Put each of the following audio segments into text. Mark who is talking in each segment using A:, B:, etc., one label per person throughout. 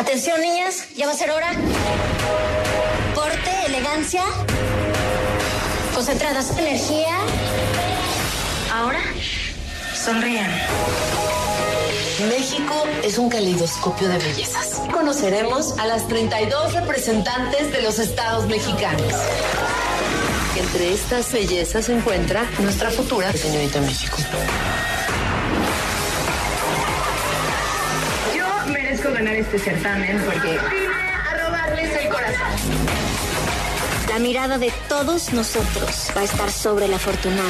A: Atención, niñas, ya va a ser hora. Porte, elegancia. Concentradas, energía. Ahora, sonrían.
B: México es un caleidoscopio de bellezas. Conoceremos a las 32 representantes de los estados mexicanos. Entre estas bellezas se encuentra nuestra futura señorita México.
C: Yo merezco ganar este certamen porque vine a robarles el corazón.
A: La mirada de todos nosotros va a estar sobre la afortunada.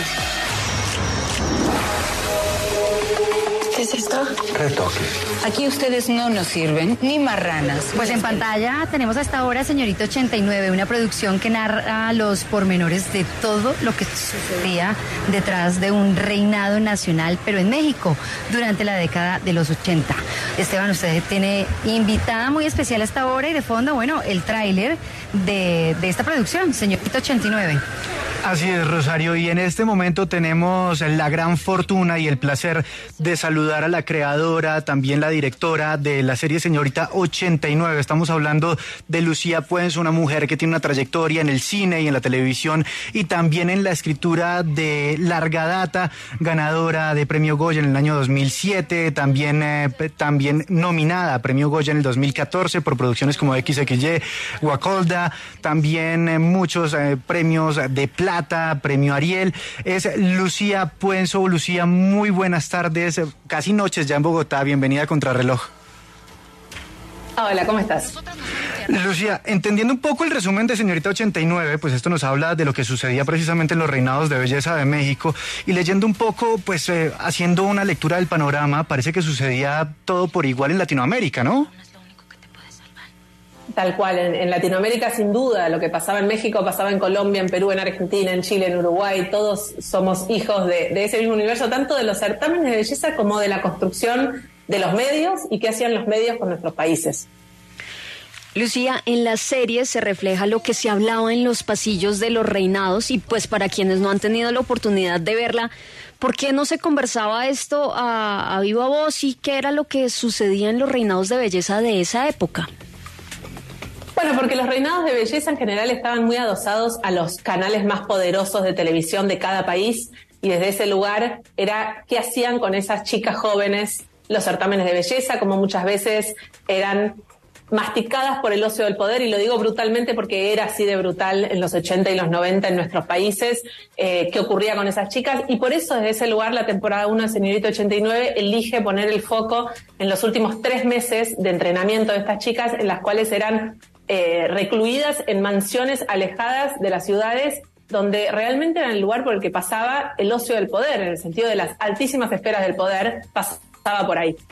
B: ¿Qué es esto?
D: Retoque.
E: Aquí ustedes no nos sirven ni marranas.
F: Pues en pantalla tenemos hasta ahora Señorita 89, una producción que narra los pormenores de todo lo que sucedía detrás de un reinado nacional, pero en México, durante la década de los 80. Esteban, usted tiene invitada muy especial hasta ahora y de fondo, bueno, el tráiler de esta producción, Señorita 89.
D: Así es, Rosario, y en este momento tenemos la gran fortuna y el placer de saludar a la creadora, también la directora de la serie Señorita 89. Estamos hablando de Lucía Puenzo, una mujer que tiene una trayectoria en el cine y en la televisión y también en la escritura de larga data, ganadora de Premio Goya en el año 2007, también nominada a Premio Goya en el 2014 por producciones como XXY, Guacolda, también muchos premios de plata, Premio Ariel. Es Lucía Puenzo. Lucía, muy buenas tardes, casi noches ya en Bogotá. Bienvenida a Contrarreloj.
G: Hola, ¿cómo estás?
D: Lucía, entendiendo un poco el resumen de Señorita 89, pues esto nos habla de lo que sucedía precisamente en los reinados de belleza de México, y leyendo un poco, pues haciendo una lectura del panorama, parece que sucedía todo por igual en Latinoamérica, ¿no?
G: Tal cual, en Latinoamérica sin duda, lo que pasaba en México pasaba en Colombia, en Perú, en Argentina, en Chile, en Uruguay, todos somos hijos de ese mismo universo, tanto de los certámenes de belleza como de la construcción de los medios y qué hacían los medios con nuestros países.
H: Lucía, en la serie se refleja lo que se hablaba en los pasillos de los reinados y pues para quienes no han tenido la oportunidad de verla, ¿por qué no se conversaba esto a viva voz y qué era lo que sucedía en los reinados de belleza de esa época?
G: Bueno, porque los reinados de belleza en general estaban muy adosados a los canales más poderosos de televisión de cada país y desde ese lugar era qué hacían con esas chicas jóvenes los certámenes de belleza, como muchas veces eran masticadas por el ocio del poder, y lo digo brutalmente porque era así de brutal en los 80 y los 90 en nuestros países, qué ocurría con esas chicas, y por eso desde ese lugar la temporada 1 de Señorita 89 elige poner el foco en los últimos 3 meses de entrenamiento de estas chicas, en las cuales eran recluidas en mansiones alejadas de las ciudades, donde realmente era el lugar por el que pasaba el ocio del poder, en el sentido de las altísimas esferas del poder, pasaba por ahí.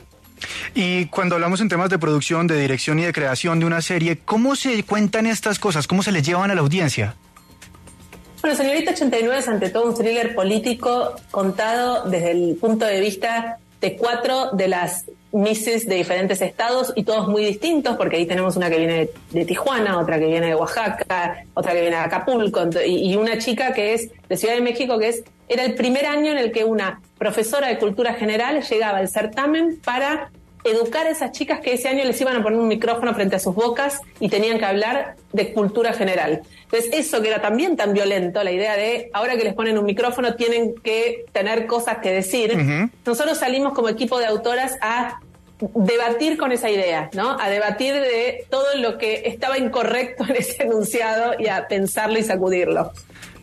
D: Y cuando hablamos en temas de producción, de dirección y de creación de una serie, ¿cómo se cuentan estas cosas? ¿Cómo se les llevan a la audiencia?
G: Bueno, Señorita 89 es ante todo un thriller político contado desde el punto de vista de 4 de las Misses de diferentes estados y todos muy distintos, porque ahí tenemos una que viene de Tijuana, otra que viene de Oaxaca, otra que viene de Acapulco, y una chica que es de Ciudad de México, que era el primer año en el que una profesora de cultura general llegaba al certamen para educar a esas chicas que ese año les iban a poner un micrófono frente a sus bocas y tenían que hablar de cultura general. Entonces eso que era también tan violento, la idea de ahora que les ponen un micrófono tienen que tener cosas que decir. Uh-huh. Nosotros salimos como equipo de autoras a debatir con esa idea, ¿no? A debatir de todo lo que estaba incorrecto en ese enunciado y a pensarlo y sacudirlo.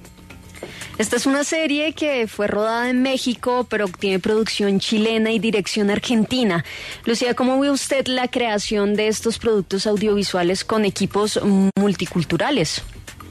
H: Esta es una serie que fue rodada en México, pero tiene producción chilena y dirección argentina. Lucía, ¿cómo ve usted la creación de estos productos audiovisuales con equipos multiculturales?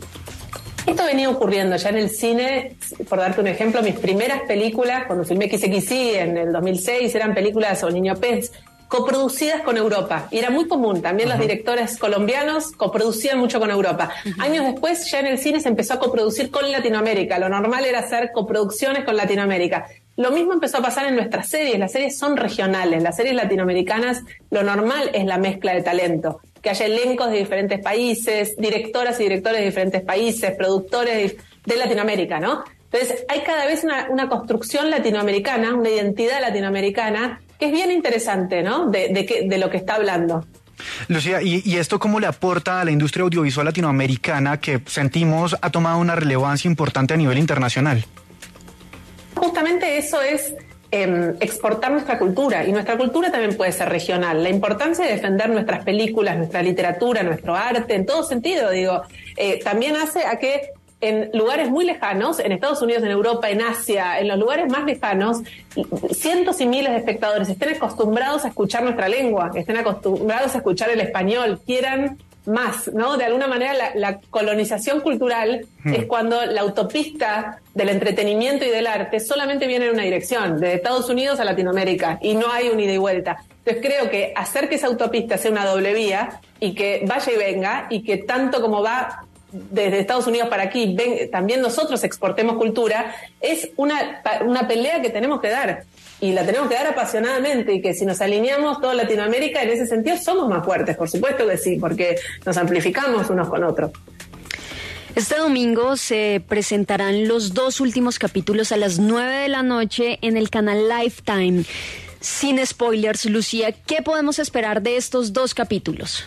G: Esto venía ocurriendo ya en el cine, por darte un ejemplo, mis primeras películas, cuando filmé XXY en el 2006, eran películas sobre Niño Pez, coproducidas con Europa, y era muy común, también los directores colombianos coproducían mucho con Europa. Años después ya en el cine se empezó a coproducir con Latinoamérica, lo normal era hacer coproducciones con Latinoamérica. Lo mismo empezó a pasar en nuestras series, las series son regionales, las series latinoamericanas, lo normal es la mezcla de talento, que haya elencos de diferentes países, directoras y directores de diferentes países, productores de Latinoamérica, ¿no? Entonces hay cada vez una construcción latinoamericana, una identidad latinoamericana, que es bien interesante, ¿no? De lo que está hablando.
D: Lucía, ¿y esto cómo le aporta a la industria audiovisual latinoamericana que sentimos ha tomado una relevancia importante a nivel internacional?
G: Justamente eso es exportar nuestra cultura, y nuestra cultura también puede ser regional. La importancia de defender nuestras películas, nuestra literatura, nuestro arte, en todo sentido, también hace a que en lugares muy lejanos, en Estados Unidos, en Europa, en Asia, en los lugares más lejanos, cientos y miles de espectadores estén acostumbrados a escuchar nuestra lengua, estén acostumbrados a escuchar el español, quieran más, ¿no? De alguna manera la colonización cultural es cuando la autopista del entretenimiento y del arte solamente viene en una dirección, de Estados Unidos a Latinoamérica, y no hay un ida y vuelta. Entonces creo que hacer que esa autopista sea una doble vía y que vaya y venga, y que tanto como va desde Estados Unidos para aquí, también nosotros exportemos cultura, es una pelea que tenemos que dar, y la tenemos que dar apasionadamente, y que si nos alineamos toda Latinoamérica en ese sentido somos más fuertes, por supuesto que sí, porque nos amplificamos unos con otros.
H: Este domingo se presentarán los 2 últimos capítulos a las 9 de la noche en el canal Lifetime. Sin spoilers, Lucía, ¿qué podemos esperar de estos 2 capítulos?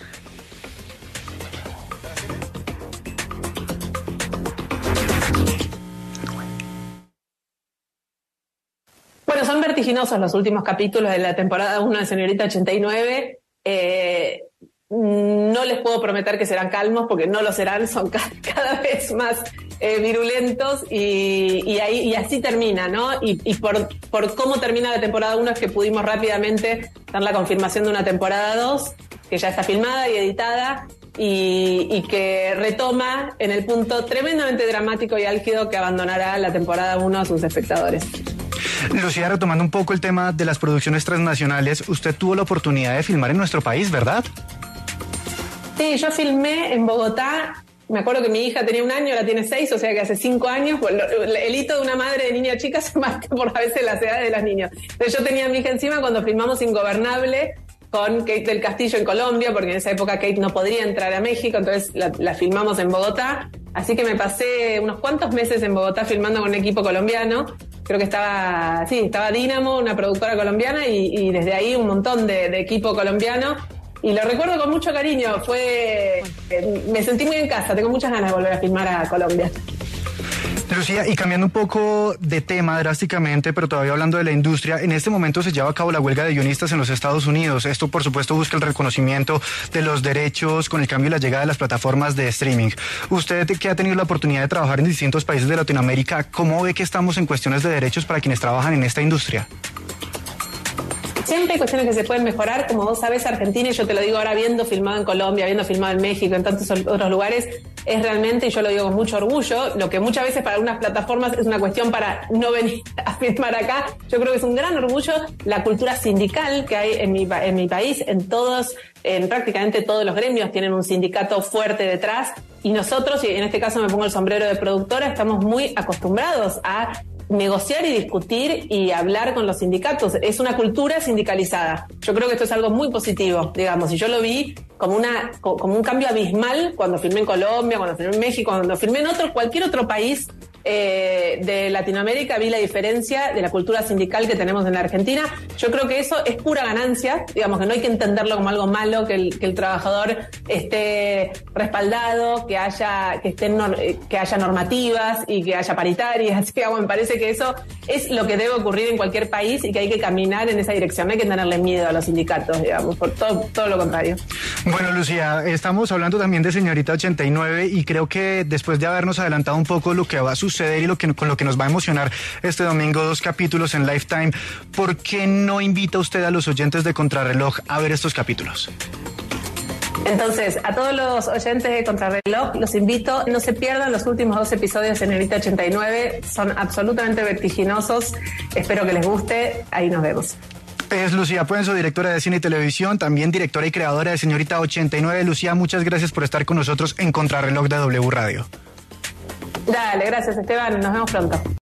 G: Bueno, son vertiginosos los últimos capítulos de la temporada 1 de Señorita 89. No les puedo prometer que serán calmos, porque no lo serán, son cada vez más virulentos, y así termina, ¿no? Y por cómo termina la temporada 1 es que pudimos rápidamente dar la confirmación de una temporada 2, que ya está filmada y editada, y que retoma en el punto tremendamente dramático y álgido que abandonará la temporada 1 a sus espectadores.
D: Lucía, retomando un poco el tema de las producciones transnacionales, usted tuvo la oportunidad de filmar en nuestro país, ¿verdad?
G: Sí, yo filmé en Bogotá. Me acuerdo que mi hija tenía 1 año, ahora tiene 6, o sea que hace 5 años. El hito de una madre de niña chica se marca por a veces las edades de las niñas. Entonces yo tenía a mi hija encima cuando filmamos Ingobernable con Kate del Castillo en Colombia, porque en esa época Kate no podría entrar a México, entonces la filmamos en Bogotá. Así que me pasé unos cuantos meses en Bogotá filmando con un equipo colombiano. Creo que estaba Dínamo, una productora colombiana, y desde ahí un montón de equipo colombiano. Y lo recuerdo con mucho cariño. Me sentí muy en casa, tengo muchas ganas de volver a filmar a Colombia.
D: Lucía, y cambiando un poco de tema drásticamente, pero todavía hablando de la industria, en este momento se lleva a cabo la huelga de guionistas en los Estados Unidos. Esto, por supuesto, busca el reconocimiento de los derechos con el cambio y la llegada de las plataformas de streaming. Usted, que ha tenido la oportunidad de trabajar en distintos países de Latinoamérica, ¿cómo ve que estamos en cuestiones de derechos para quienes trabajan en esta industria?
G: Siempre hay cuestiones que se pueden mejorar, como vos sabés, Argentina, y yo te lo digo ahora, habiendo filmado en Colombia, habiendo filmado en México, en tantos otros lugares, es realmente, y yo lo digo con mucho orgullo, lo que muchas veces para algunas plataformas es una cuestión para no venir a filmar acá. Yo creo que es un gran orgullo la cultura sindical que hay en mi país, en prácticamente todos los gremios tienen un sindicato fuerte detrás, y nosotros, y en este caso me pongo el sombrero de productora, estamos muy acostumbrados a negociar y discutir y hablar con los sindicatos. Es una cultura sindicalizada. Yo creo que esto es algo muy positivo, digamos, y yo lo vi como un cambio abismal cuando filmé en Colombia, cuando filmé en México, cuando filmé en cualquier otro país de Latinoamérica. Vi la diferencia de la cultura sindical que tenemos en la Argentina. Yo creo que eso es pura ganancia, digamos, que no hay que entenderlo como algo malo, que el trabajador esté respaldado, que haya normativas y que haya paritarias. Así que, me parece que eso es lo que debe ocurrir en cualquier país, y que hay que caminar en esa dirección. No hay que tenerle miedo a los sindicatos, digamos, por todo lo contrario.
D: Bueno, Lucía, estamos hablando también de Señorita 89, y creo que después de habernos adelantado un poco lo que va a suceder y con lo que nos va a emocionar este domingo, 2 capítulos en Lifetime, ¿por qué no invita usted a los oyentes de Contrarreloj a ver estos capítulos?
G: Entonces, a todos los oyentes de Contrarreloj los invito, no se pierdan los últimos 2 episodios de Señorita 89, son absolutamente vertiginosos, espero que les guste, ahí nos vemos.
D: Es Lucía Puenzo, directora de cine y televisión, también directora y creadora de Señorita 89. Lucía, muchas gracias por estar con nosotros en Contrarreloj de W Radio.
G: Dale, gracias Esteban, nos vemos pronto.